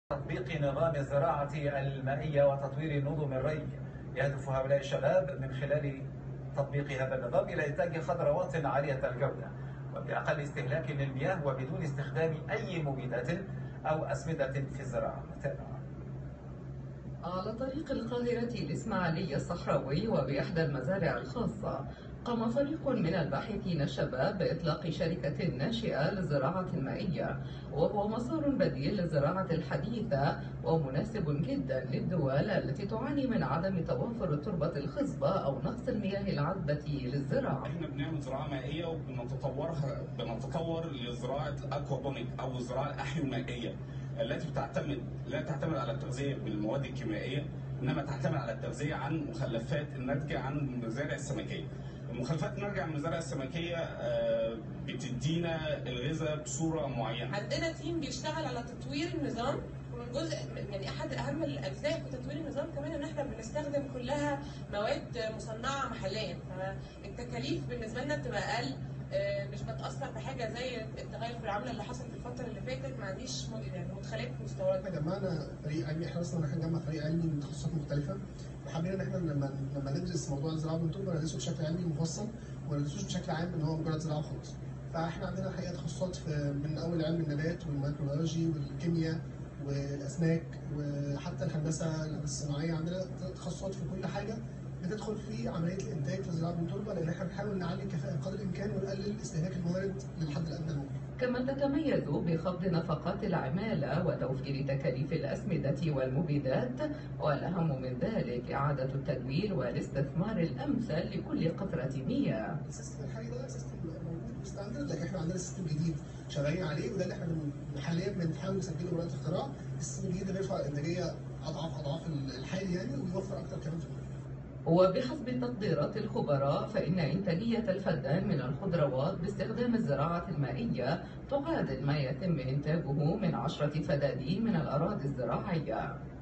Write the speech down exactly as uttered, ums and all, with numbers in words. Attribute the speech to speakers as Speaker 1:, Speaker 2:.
Speaker 1: تطبيق نظام الزراعة المائية وتطوير نظم الري. يهدف هؤلاء الشباب من خلال تطبيق هذا النظام إلى إنتاج خضروات عالية الجودة وبأقل استهلاك للمياه وبدون استخدام أي مبيدات أو أسمدة في الزراعة. متابعة.
Speaker 2: على طريق القاهرة الإسماعيلية الصحراوي وبإحدى المزارع الخاصة، قام فريق من الباحثين الشباب بإطلاق شركة ناشئة للزراعة المائية، وهو مسار بديل للزراعة الحديثة ومناسب جدا للدول التي تعاني من عدم توافر التربة الخصبة أو نقص المياه العذبة للزراعة.
Speaker 3: احنا بنعمل زراعة مائية وبنتطورها بنتطور لزراعة الأكوابونيك أو الزراعة الأحيومائية التي بتعتمد لا تعتمد على التغذية بالمواد الكيميائية، انما تعتمد على التغذية عن مخلفات الناتجة عن المزارع السمكية. المخلفات الناتجة عن المزارع السمكية بتدينا الغذاء بصورة معينة.
Speaker 4: عندنا تيم بيشتغل على تطوير النظام، ومن جزء يعني احد اهم الاجزاء في تطوير النظام كمان ان احنا بنستخدم كلها مواد مصنعة محليا، فالتكاليف بالنسبة لنا بتبقى اقل، مش بتاثر بحاجه زي التغير في العمله اللي حصل في الفتره اللي فاتت. ما عنديش يعني مدخلات مستورده.
Speaker 5: احنا جمعنا فريق علمي، احنا اصلا احنا نجمع فريق علمي من تخصصات مختلفه، وحابين ان احنا لما لما ندرس موضوع الزراعه بالتربه ندرسه بشكل علمي مفصل وما ندرسوش بشكل عام ان هو مجرد زراعه وخلاص. فاحنا عندنا الحقيقه تخصصات من اول علم النبات والميكروبيولوجي والكيمياء والاسماك وحتى الهندسه الصناعيه. عندنا تخصصات في كل حاجه بتدخل في عمليه الانتاج في الزراعه بالتربه، لان احنا بنحاول نعلي الكفاءه بقدر الامكان ونقلل استهلاك الموارد للحد الادنى الممكن.
Speaker 2: كما تتميز بخفض نفقات العماله وتوفير تكاليف الاسمده والمبيدات، والاهم من ذلك اعاده التدوير والاستثمار الامثل لكل قطره مياه.
Speaker 5: السيستم الحالي ده سيستم موجود مستعمل، لكن احنا عندنا سيستم جديد شغالين عليه، وده اللي احنا حاليا بنحاول نسجله براءه اختراع. السيستم الجديد ده بيرفع الانتاجيه اضعاف اضعاف الحالي يعني، وبيوفر اكتر كمان في الموارد.
Speaker 2: وبحسب تقديرات الخبراء فإن إنتاجية الفدان من الخضروات باستخدام الزراعة المائية تعادل ما يتم إنتاجه من عشرة فدادين من الأراضي الزراعية.